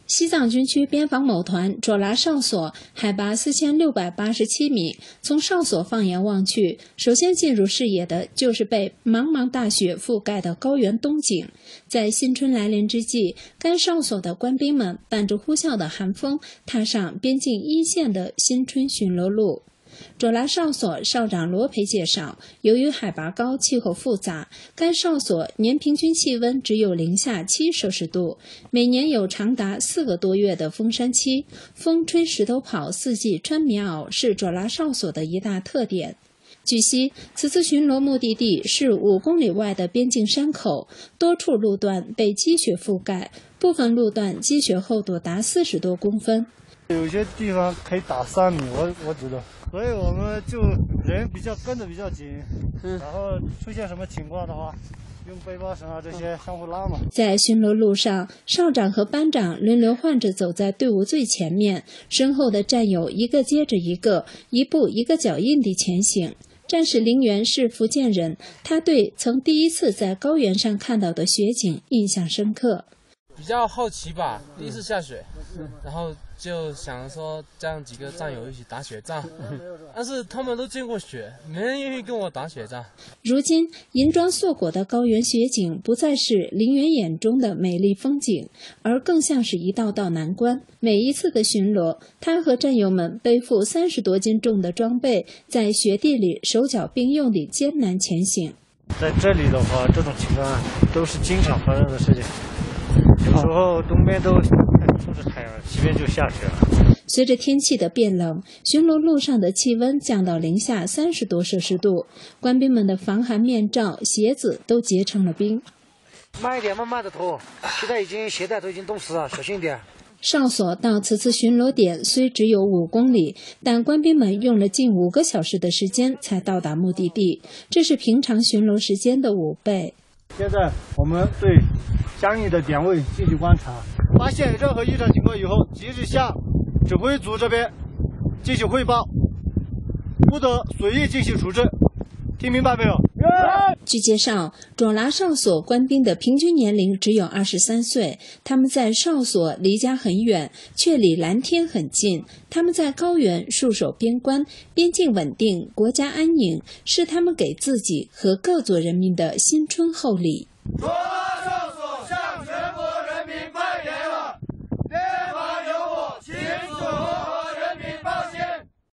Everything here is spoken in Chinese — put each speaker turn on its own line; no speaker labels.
西藏军区边防某团卓拉哨所，海拔4687米。从哨所放眼望去，首先进入视野的就是被茫茫大雪覆盖的高原冬景。在新春来临之际，该哨所的官兵们伴着呼啸的寒风，踏上边境一线的新春巡逻路。卓拉哨所哨长罗培介绍，由于海拔高、气候复杂，该哨所年平均气温只有-7°C，每年有长达4个多月的封山期，风吹石头跑，四季穿棉袄是卓拉哨所的一大特点。据悉，此次巡逻目的地是5公里外的边境山口，多处路段被积雪覆盖，部分路段积雪厚度达40多公分。
有些地方可以打3米，我知道，所以我们就人跟得比较紧，然后出现什么情况的话，用背包绳啊这些相互拉嘛。
在巡逻路上，哨长和班长轮流换着走在队伍最前面，身后的战友一个接着一个，一步一个脚印地前行。战士林元是福建人，他对曾第一次在高原上看到的雪景印象深刻。
比较好奇吧，第一次下雪，然后就想说这样几个战友一起打雪仗，但是他们都见过雪，没人愿意跟我打雪仗。
如今银装素裹的高原雪景不再是林元眼中的美丽风景，而更像是一道道难关。每一次的巡逻，他和战友们背负30多斤重的装备，在雪地里手脚并用地艰难前行。
在这里的话，这种情况都是经常发生的事情。有时候东边都出着太阳，西边就下雪了。
随着天气的变冷，巡逻路上的气温降到-30多摄氏度，官兵们的防寒面罩、鞋子都结成了冰。
慢一点，慢慢的拖。现在鞋带都已经冻死了，小心一点。
哨所到此次巡逻点虽只有5公里，但官兵们用了近5个小时的时间才到达目的地，这是平常巡逻时间的5倍。
现在我们对相应的点位进行观察，发现任何异常情况以后，及时向指挥组这边进行汇报，不得随意进行处置。听明白没有？
据介绍，卓拉哨所官兵的平均年龄只有23岁，他们在哨所离家很远，却离蓝天很近。他们在高原戍守边关，边境稳定，国家安宁，是他们给自己和各族人民的新春厚礼。
卓拉哨